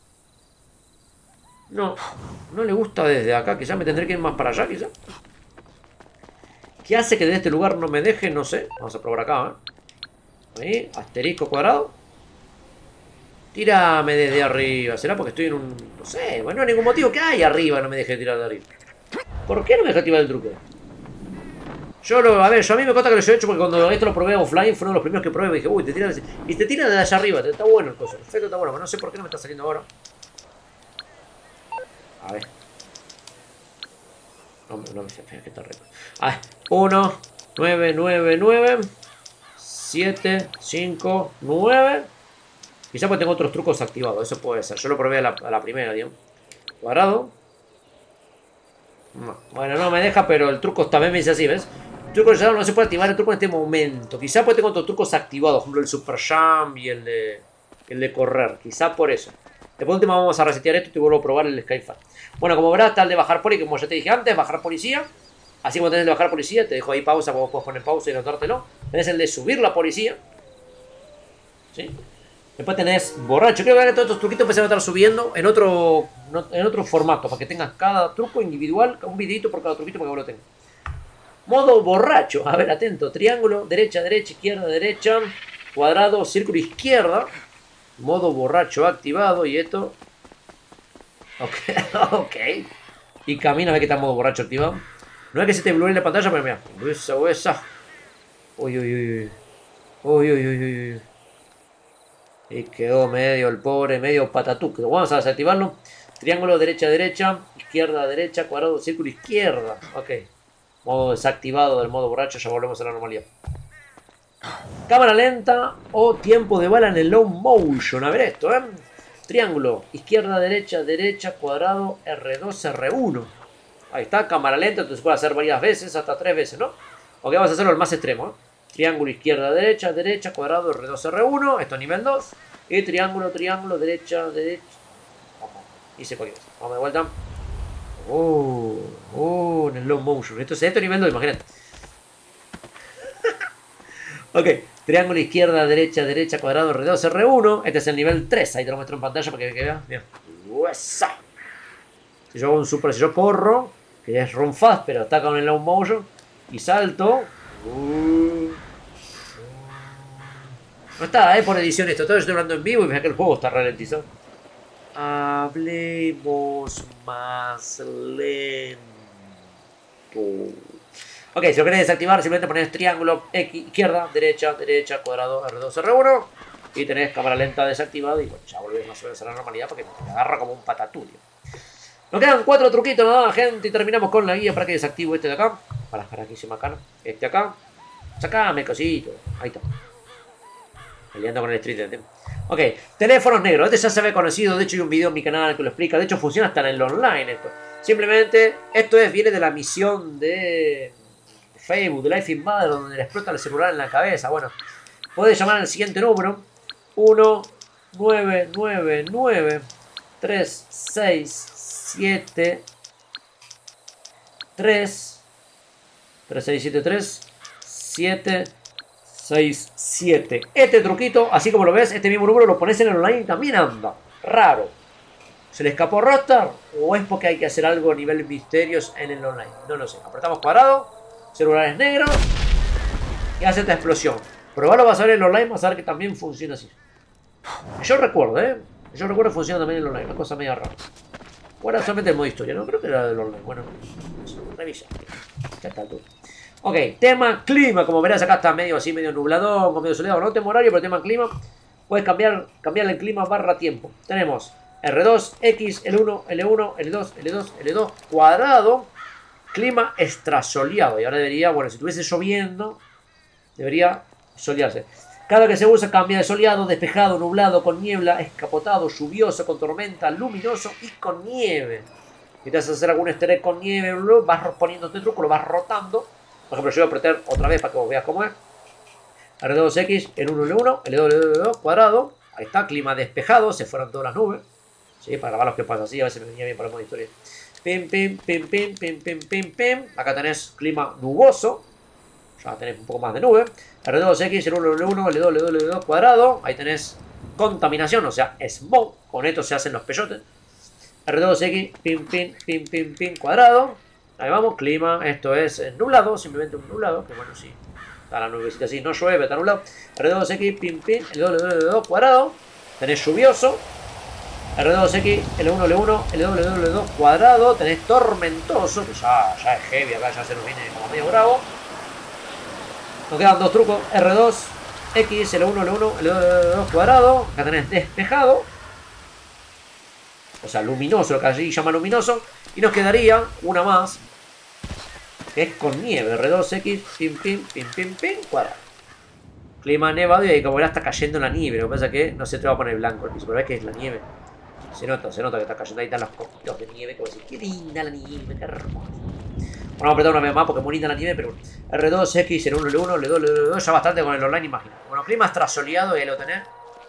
No, no le gusta desde acá, quizás me tendré que ir más para allá, quizás. ¿Qué hace que de este lugar no me deje? No sé. Vamos a probar acá, ¿eh? Ahí, asterisco cuadrado. Tírame desde arriba. ¿Será porque estoy en un... no sé, bueno, no hay ningún motivo que hay arriba no me deje tirar de arriba. ¿Por qué no me deja activar el truco? Yo lo... a ver, yo a mí me consta que lo he hecho porque cuando esto lo probé offline fue uno de los primeros que probé y me dije, uy, te tiran de... y te tiran de allá arriba. Está bueno el coso. El efecto está bueno, pero no sé por qué no me está saliendo ahora. A ver. No, no me sé, que está rico. A ver, uno, nueve, nueve, nueve, siete, cinco, nueve. Quizá pues tengo otros trucos activados, eso puede ser. Yo lo probé a la, a la primera, digamos. Cuadrado. No. Bueno, no me deja, pero el truco también me dice así, ¿ves? El truco ya no se puede activar el truco en este momento. Quizá pues tengo otros trucos activados, por ejemplo el super jump y el de, el de correr. Quizá por eso. Después último vamos a resetear esto y vuelvo a probar el Skyfall. Bueno, como verás está el de bajar poli, como ya te dije antes, bajar policía. Así como tenés el de bajar policía, te dejo ahí pausa, vos puedes poner pausa y notártelo. Tenés el de subir la policía. ¿Sí? Después tenés borracho. Creo que todos estos truquitos empiezan a estar subiendo en otro, en otro formato, para que tengas cada truco individual, un videito por cada truquito para que vos lo tengas. Modo borracho. A ver, atento. Triángulo, derecha, derecha, izquierda, derecha. Cuadrado, círculo, izquierda. Modo borracho activado. Y esto... Ok, ok. Y camina, ve que está en modo borracho activado. No es que se te bluree la pantalla, pero mira. Esa, esa. Uy, uy, uy. Uy, uy, uy, uy. Y quedó medio el pobre, medio patatú. Vamos a desactivarlo. Triángulo, derecha, derecha. Izquierda, derecha. Cuadrado, círculo, izquierda. Ok. Modo desactivado del modo borracho. Ya volvemos a la normalidad. Cámara lenta o tiempo de bala en el low motion. A ver esto, ¿eh? Triángulo, izquierda, derecha, derecha, cuadrado, R dos, R uno. Ahí está, cámara lenta. Entonces se puede hacer varias veces, hasta tres veces, ¿no? Ok, vamos a hacerlo el más extremo, ¿eh? Triángulo, izquierda, derecha, derecha, cuadrado, R dos, R uno. Esto es nivel dos. Y triángulo, triángulo, derecha, derecha. Vamos, hice cualquier cosa. Vamos de vuelta. Oh, oh, en el low motion. Esto es, esto es nivel dos, imagínate. Ok, triángulo, izquierda, derecha, derecha, cuadrado, R dos, R uno. Este es el nivel tres. Ahí te lo muestro en pantalla para que veas. Bien. Si yo hago un super, si yo corro, que es run fast, pero está con el low motion, y salto. Uh, no está, eh, por edición esto. Todo estoy hablando en vivo y fíjate que el juego está ralentizado. Hablemos más lento. Ok, si lo querés desactivar, simplemente pones triángulo, X, izquierda, derecha, derecha, cuadrado, R dos, R uno. Y tenés cámara lenta desactivada. Y bueno, ya volvés más o menos a la normalidad porque te agarra como un patatulio. Nos quedan cuatro truquitos nada más, gente. Y terminamos con la guía para que desactivo este de acá. Para, para que se me acá. Este acá. Sacame, cosito. Ahí está. Peleando con el Street. Ok, teléfonos negros. Este ya se ve conocido. De hecho, hay un video en mi canal que lo explica. De hecho, funciona hasta en el online esto. Simplemente, esto es, viene de la misión de Facebook, de Life Invader, donde le explota el celular en la cabeza. Bueno, podés llamar al siguiente número. uno nueve nueve nueve tres seis siete tres tres seis siete tres siete seis siete. Este truquito, así como lo ves, este mismo número lo pones en el online y también anda. Raro. ¿Se le escapó Rockstar? ¿O es porque hay que hacer algo a nivel misterios en el online? No lo sé. Apretamos cuadrado, celulares negros y hace esta explosión. Probalo, vas a ver en el online, vas a ver que también funciona así. Yo recuerdo, ¿eh? Yo recuerdo que funciona también en el online, una cosa media rara. O era solamente el modo historia, no creo que era del online. Bueno, revisa. Ya está todo. Ok, tema clima. Como verás, acá está medio así, medio nubladón, medio soleado. No tema horario, pero tema clima. Puedes cambiar, cambiar el clima barra tiempo. Tenemos R dos, X, L uno, L uno, L dos, L dos, L dos, cuadrado. Clima extrasoleado. Y ahora debería, bueno, si estuviese lloviendo, debería solearse. Cada que se usa cambia de soleado, despejado, nublado, con niebla, escapotado, lluvioso, con tormenta, luminoso y con nieve. Si te vas a hacer algún easter egg con nieve, vas poniendo este truco, lo vas rotando. Por ejemplo, yo voy a apretar otra vez para que vos veas cómo es. R dos X, el uno L uno, L dos L dos, cuadrado. Ahí está, clima despejado, se fueron todas las nubes. Sí, para grabar los que pasa así, a veces me venía bien para el modo historia. Pim, pim, pim, pim, pim, pim, pim, pim. Acá tenés clima nuboso. Ya tenés un poco más de nube. R dos X, el uno L uno, L dos L dos L dos cuadrado. Ahí tenés contaminación, o sea, smog. Con esto se hacen los peyotes. R dos X, pim, pim, pim, pim, pim, cuadrado. Ahí vamos, clima. Esto es nublado, simplemente un nublado. Que bueno, sí. Está la nubecita así, no llueve, está nublado. R dos X, pim, pim, L dos L dos L dos cuadrado. Tenés lluvioso. R dos X, L uno L uno, L dos L dos L dos cuadrado. Tenés tormentoso, que ya, ya es heavy, acá ya se nos viene como medio bravo. Nos quedan dos trucos. R dos X, L uno L uno, L dos L dos cuadrado. Acá tenés despejado. O sea, luminoso, lo que allí llama luminoso. Y nos quedaría una más, que es con nieve. R dos X, pim, pim, pim, pim, pim, cuadrado. Clima nevado y ahí como verás está cayendo la nieve. Lo que pasa es que no se te va a poner blanco el piso, pero ves que es la nieve. Se nota, se nota que está cayendo. Ahí están los coquitos de nieve. Que voy a decir, qué linda la nieve, qué hermosa. Bueno, vamos a apretar una vez más porque es muy linda la nieve, pero R dos X, L uno L uno, L dos L dos, ya bastante con el online, imagina. Bueno, clima extrasoleado y ahí lo tenés.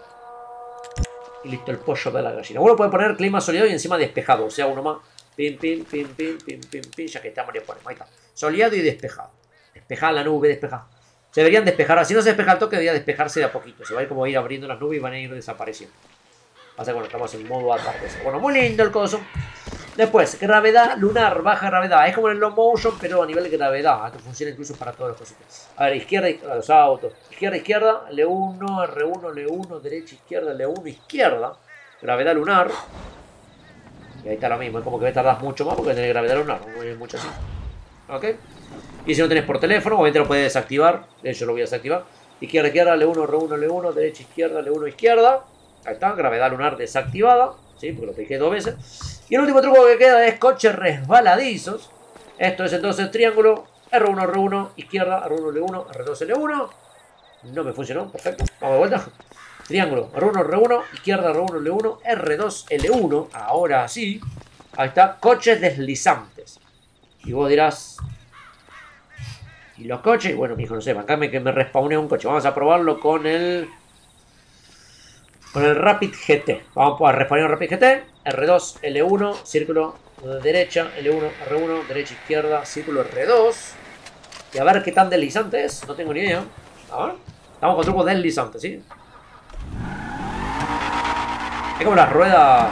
Y listo el pollo de la gallina. Uno puede poner clima soleado y encima despejado, o sea, uno más. Pim, pim, pim, pim, pim, pim, pim, ya que estamos, le ponemos. Ahí está. Soleado y despejado. Despejada la nube, despejada. Se deberían despejar. Si no se despeja el toque, debería despejarse de a poquito. Se va a ir como a ir abriendo las nubes y van a ir desapareciendo. Pasa que bueno, estamos en modo atardecer. Bueno, muy lindo el coso. Después, gravedad lunar, baja gravedad. Es como en el low motion, pero a nivel de gravedad. Esto funciona incluso para todos los cositos. A ver, izquierda, izquierda, los autos. Izquierda, izquierda, L uno, R uno, L uno, derecha, izquierda, L uno, izquierda. Gravedad lunar. Y ahí está lo mismo. Es como que tardás mucho más porque tenés gravedad lunar. No es mucho así. ¿Ok? Y si no tenés por teléfono, obviamente lo puedes desactivar. Yo lo voy a desactivar. Izquierda, izquierda, L uno, R uno, L uno, derecha, izquierda, L uno, izquierda. Ahí está, gravedad lunar desactivada. ¿Sí? Porque lo dejé dos veces. Y el último truco que queda es coches resbaladizos. Esto es entonces triángulo, R uno, R uno, izquierda, R uno, L uno, R dos, L uno. No me funcionó, perfecto. Vamos de vuelta. Triángulo, R uno, R uno, izquierda, R uno, L uno, R dos, L uno. Ahora sí. Ahí está, coches deslizantes. Y vos dirás... ¿Y los coches? Bueno, mijo, no sé, bancame que me respawnee un coche. Vamos a probarlo con el... Con el Rapid G T. Vamos a respawnear un Rapid G T. R dos, L uno, círculo derecha, L uno, R uno, derecha, izquierda, círculo R dos. Y a ver qué tan deslizante es. No tengo ni idea. A ver. Estamos con trucos deslizantes, ¿sí? Es como las ruedas...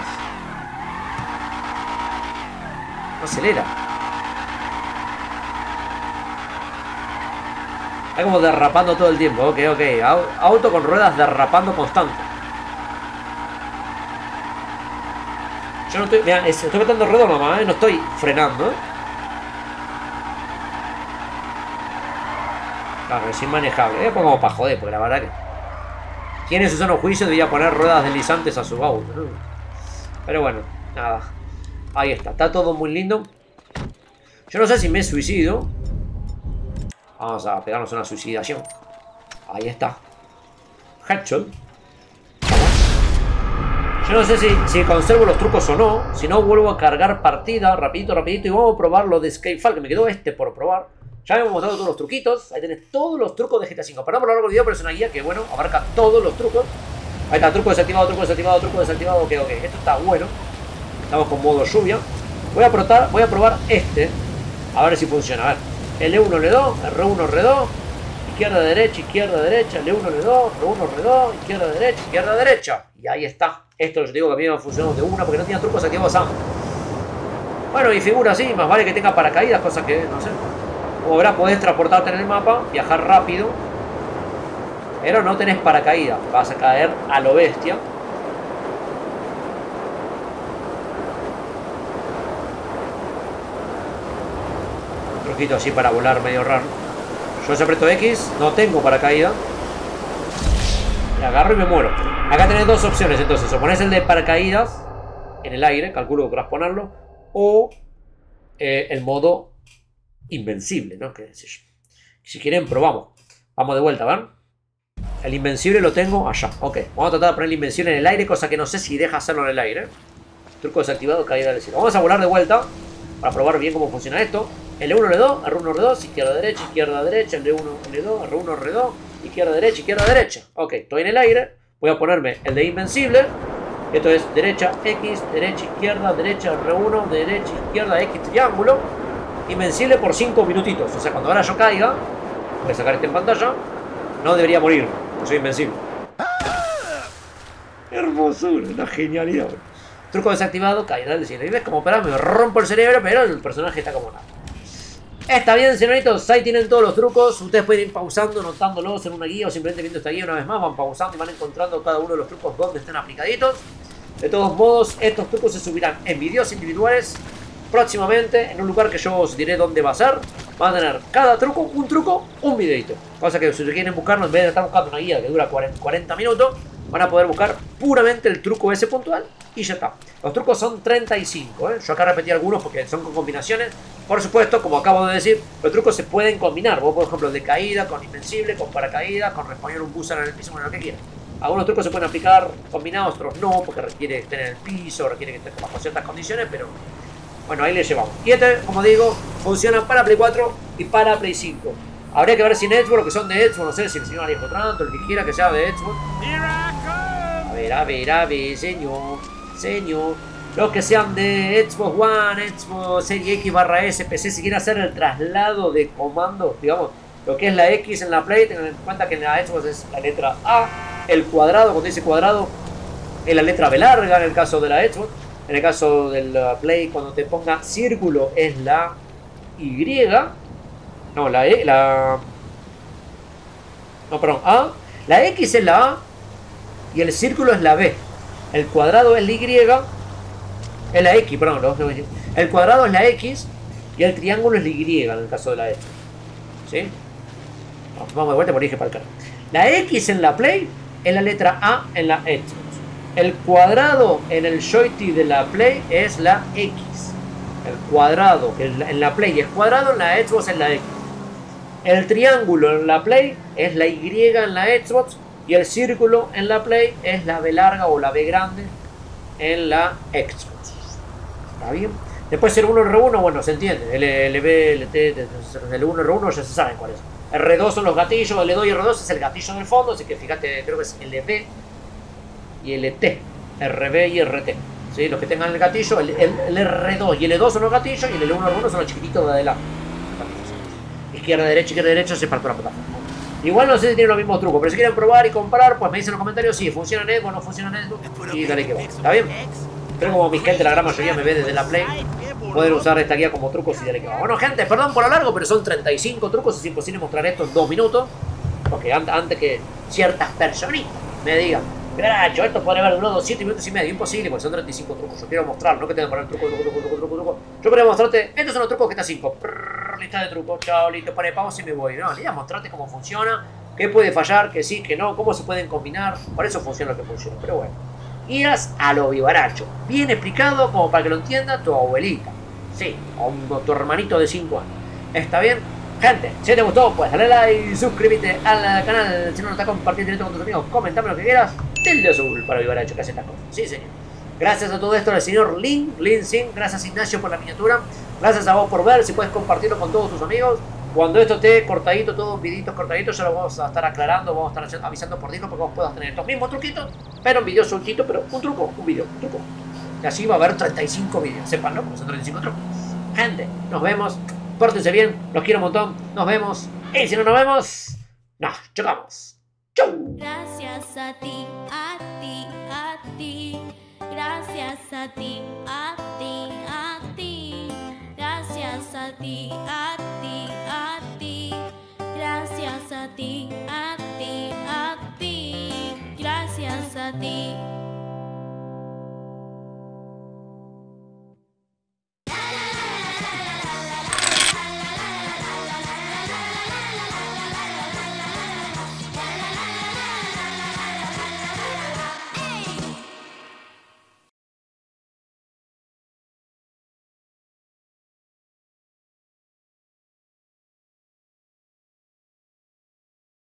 No acelera. Es como derrapando todo el tiempo. Ok, ok. Auto con ruedas derrapando constante. Yo no estoy... Mirá, estoy metiendo ruedo nomás, ¿eh? No estoy frenando, ¿eh? Claro, es inmanejable. ¿eh? Como para joder, porque la verdad que... ¿Quién en su sano juicio debería poner ruedas deslizantes a su auto? ¿no? Pero bueno, nada. Ahí está. Está todo muy lindo. Yo no sé si me suicido. Vamos a pegarnos una suicidación. Ahí está. Headshot. Yo no sé si, si conservo los trucos o no. Si no, vuelvo a cargar partida rapidito, rapidito. Y vamos a probar lo de Skyfall, que me quedó este por probar. Ya me hemos mostrado todos los truquitos. Ahí tenés todos los trucos de G T A cinco. Perdón por lo largo del video, pero es una guía que, bueno, abarca todos los trucos. Ahí está, truco desactivado, truco desactivado, truco desactivado. Ok, ok, esto está bueno. Estamos con modo lluvia. Voy a, probar, voy a probar este. A ver si funciona. A ver, L uno, L dos, R uno, R dos. Izquierda, derecha, izquierda, derecha, L uno, L dos, R uno, R dos, izquierda, derecha, izquierda, derecha. Y ahí está. Esto yo digo que a mí me ha funcionado de una porque no tenía trucos activados antes. Bueno, y figura así, más vale que tenga paracaídas, cosas que, no sé. Como verás, podés transportarte en el mapa, viajar rápido. Pero no tenés paracaídas, vas a caer a lo bestia. Un truquito así para volar medio raro. Yo si aprieto X, no tengo paracaídas. Me agarro y me muero. Acá tenés dos opciones, entonces. O pones el de paracaídas en el aire, calculo que podrás ponerlo. O eh, el modo invencible, ¿no? Que, si, si quieren, probamos. Vamos de vuelta, ¿ven? El invencible lo tengo allá. Ok, vamos a tratar de poner el invencible en el aire, cosa que no sé si deja hacerlo en el aire. Truco desactivado, caída del cielo. Vamos a volar de vuelta para probar bien cómo funciona esto. L uno, L dos, R uno, R dos, izquierda, derecha, izquierda, derecha, L uno, L dos, R uno, R dos, izquierda, derecha, izquierda, derecha. Ok, estoy en el aire. Voy a ponerme el de invencible. Esto es derecha, X, derecha, izquierda, derecha, R uno, derecha, izquierda, X, triángulo. Invencible por cinco minutitos. O sea, cuando ahora yo caiga, voy a sacar este en pantalla, no debería morir, porque soy invencible. Hermosura, una genialidad. Truco desactivado, caída del cielo. Y ves como para me rompo el cerebro, pero el personaje está como nada. Está bien, señoritos, ahí tienen todos los trucos. Ustedes pueden ir pausando, notándolos en una guía o simplemente viendo esta guía una vez más. Van pausando y van encontrando cada uno de los trucos donde están aplicaditos. De todos modos, estos trucos se subirán en videos individuales próximamente en un lugar que yo os diré dónde va a ser. Van a tener cada truco, un truco, un videito. Cosa que si quieren buscarlo, en vez de estar buscando una guía que dura cuarenta minutos, van a poder buscar puramente el truco ese puntual y ya está. Los trucos son treinta y cinco, ¿eh? Yo acá repetí algunos porque son con combinaciones. Por supuesto, como acabo de decir, los trucos se pueden combinar. Vos, por ejemplo, de caída, con invencible, con paracaídas, con responder un booster en el piso, con lo que quieras. Algunos trucos se pueden aplicar combinados, otros no, porque requiere estar en el piso, requiere que estés bajo ciertas condiciones, pero bueno, ahí le llevamos. Y este, como digo, funciona para Play cuatro y para Play cinco. Habría que ver si en Xbox, los que son de Xbox, no sé si el señor Alejo Tranto, el que quiera que sea de Xbox. A ver, a ver, a ver, señor, señor. Los que sean de Xbox One, Xbox Series X barra S, P C, si quieren hacer el traslado de comando, digamos, lo que es la X en la Play, tengan en cuenta que en la Xbox es la letra A, el cuadrado, cuando dice cuadrado, es la letra B larga en el caso de la Xbox. En el caso del Play, cuando te ponga círculo, es la Y. No, la E, la... No, perdón, A. La X es la A y el círculo es la B. El cuadrado es la Y. Es la X, perdón. El cuadrado es la X y el triángulo es la Y en el caso de la Xbox. ¿Sí? Vamos de vuelta porque dije para el carro. La X en la Play es la letra A en la Xbox. El cuadrado en el joystick de la Play es la X. El cuadrado en la Play es cuadrado, en la Xbox es la X. El triángulo en la Play es la Y en la Xbox. Y el círculo en la Play es la B larga o la B grande en la Xbox. ¿Está bien? Después el uno R uno, bueno, se entiende. L B, L T, el uno R uno ya se saben cuál es. R dos son los gatillos, L dos y R dos es el gatillo del fondo. Así que fíjate, creo que es L B y L T. R B y R T. ¿Sí? Los que tengan el gatillo, el, el, el R dos y L dos son los gatillos y el L uno R uno son los chiquititos de adelante. Izquierda, derecha, izquierda, derecha, se parte la plataforma. Igual no sé si tienen los mismos trucos, pero si quieren probar y comparar, pues me dicen en los comentarios si funciona en Xbox o no funciona en Xbox. Y dale que va. ¿Está bien? Pero como mi gente, la gran mayoría me ve desde la Play, pueden usar esta guía como trucos y dale que va. Bueno, gente, perdón por lo largo, pero son treinta y cinco trucos. Es imposible mostrar esto en dos minutos. Porque antes que ciertas personitas me digan, Gracho, esto podría haber durado siete minutos y medio. Imposible, porque son treinta y cinco trucos. Yo quiero mostrarlo, no que tenga que poner truco, truco, truco, truco, truco, truco. Yo quería mostrarte, estos son los trucos que está cinco. Lista de trucos, chao, listo, pone pausa y me voy. No, le voy a mostrarte cómo funciona, qué puede fallar, que sí, que no, cómo se pueden combinar. Por eso funciona lo que funciona, pero bueno. Irás a lo vivaracho. Bien explicado, como para que lo entienda tu abuelita. Sí, o un, tu hermanito de cinco años. ¿Está bien? Gente, si te gustó, pues dale like, suscríbete al canal. Si no lo estás compartiendo directo con tus amigos, comentame lo que quieras. Tilde azul para vivaracho que hace estas cosas. Sí, señor. Gracias a todo esto al señor Lin, Lin Sin. Gracias Ignacio por la miniatura. Gracias a vos por ver. Si puedes compartirlo con todos tus amigos. Cuando esto esté cortadito, todos viditos cortaditos, ya lo vamos a estar aclarando, vamos a estar avisando por Discord porque vos puedas tener estos mismos truquitos, pero en video soltito, pero un truco, un video, un truco. Y así va a haber treinta y cinco videos, sépanlo, porque son treinta y cinco trucos. Gente, nos vemos, pórtense bien, los quiero un montón, nos vemos, y si no nos vemos, nos chocamos. ¡Chau! Gracias a ti, a ti, a ti, gracias a ti, a ti, a ti, gracias a ti, a ti, a ti.